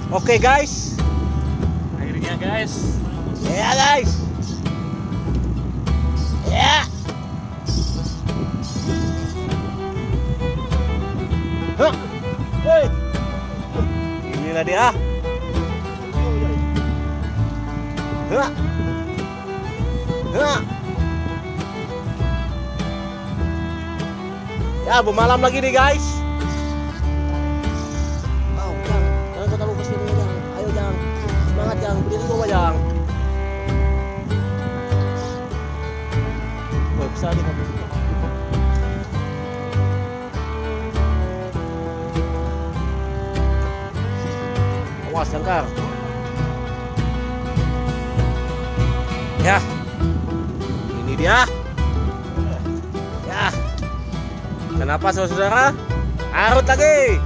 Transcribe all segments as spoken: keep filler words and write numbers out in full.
Oke guys, akhirnya guys. ya guys, ya. Hah, woi, inilah dia. Hah, hah. Ya, malam lagi nih guys. Oh, Jang, jangan kau taruh ke sini, Jang. Ayo, Jang. Semangat, Jang. Berdiri gua, Jang. Woi, besar nih kamu. Awas, Jangkar. Ya. Ini dia. Ya. Kenapa saudara-saudara? Arut lagi.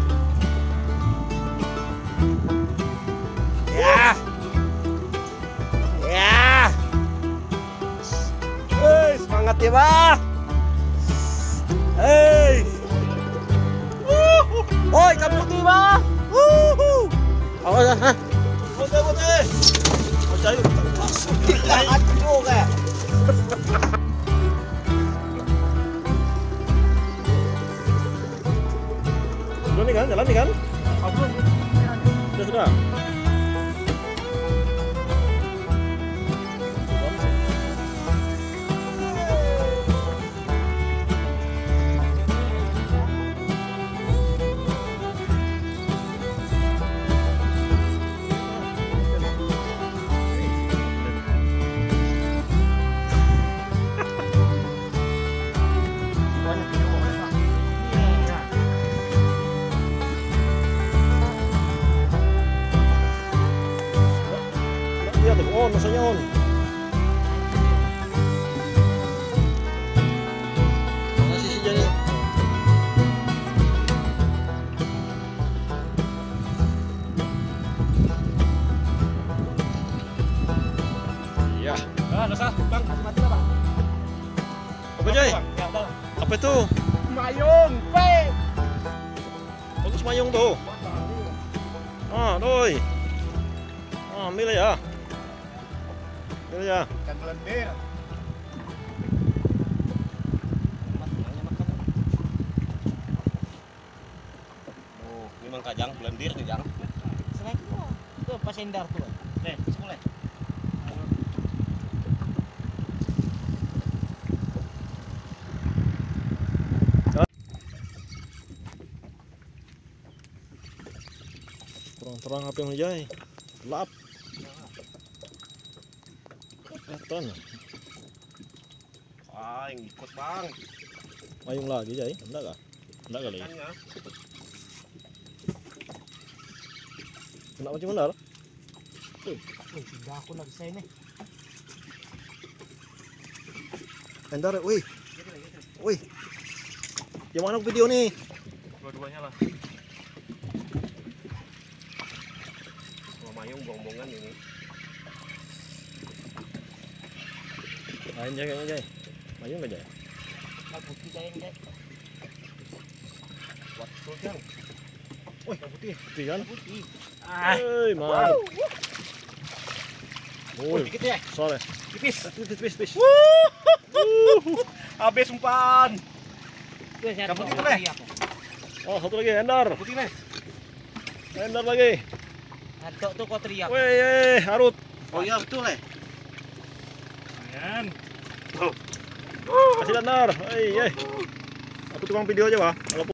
Ya. Ya. Hei, semangat ya, Bah. Hei. Woi, kamu putih, Bah. Wuhu. Awas, ha. Putih, putih. Mau cari langsung dilihat juga. Jalan nih kan, jalan nih kan? Apa? Sudah, sudah. On, masanya on. Mana sih si Jani? Iya. Ah, dosa, Bang, mati lah, Bang. Apa, Jay? Apa itu? Mayung, pe. Bagus mayung tuh. Ah, doi. Ah, ambil ya. Ini ya. Ikan belendir. Oh, memang kajang belendir nih, Jang. Selain itu, itu pasendar tuh. Nih, mulai. Kurang terang apa yang Jay? Gelap. Kelihatan. Ah, yang ikut, Bang. Mayung lagi, Jay? Enggak kah? Enggak kali. Kena mancing benar? Wih, sudah aku lagi saya nih. Bentar, wih. Wih. Yang mana video nih? Dua-duanya lah. Kalau mayung bong-bongan ini. Lain Jay kayaknya, Jay. Mayung enggak, Jay? Nah, putih kayak ini, Buat tuh, Jang. Wih, putih. Putih kan? putih. Hei, mantap. Oh, dikit ya. Sore. Tipis. Tipis, tipis, tipis. Habis umpan. Kamu itu, Leh. Oh, satu lagi, Endar. Putih, Leh. Endar lagi. Adok tuh kau teriak. Wih, eh, harut. Oh iya, betul, Leh. Lumayan. Kasih Endar. Hei, eh. Aku tukang video aja, Pak.